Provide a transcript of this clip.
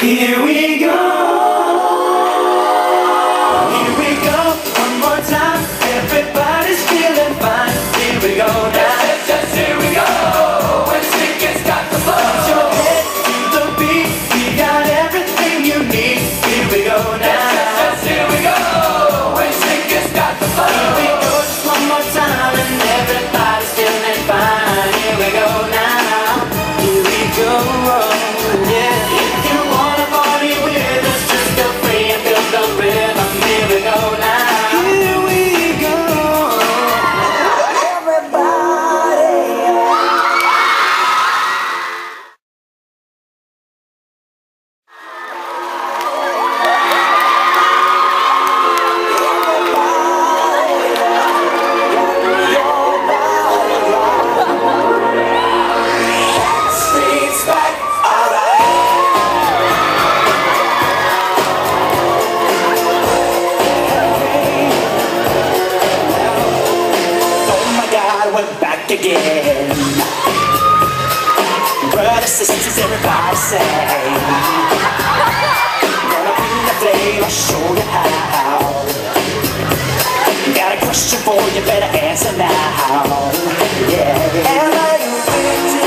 Here we go. Here we go. One more time. Everybody's feeling fine. Here we go now. Yes, here we go. When Stinkin's got the flow. Put your head to the beat. We got everything you need. Here we go now. Yes, here we go. When Stinkin's got the flow. Here we go. Just one more time and everybody's feeling fine. Here we go now. Here we go. Yeah. If you wanna party with us, just feel free and feel the rhythm. Here we go now. Here we go. Streets back, alright. Oh my God, we're back again. Brothers, sisters, everybody say, gonna bring the flame, I'll show you how. Got a question for you, better answer now. Yeah. Am I your victim?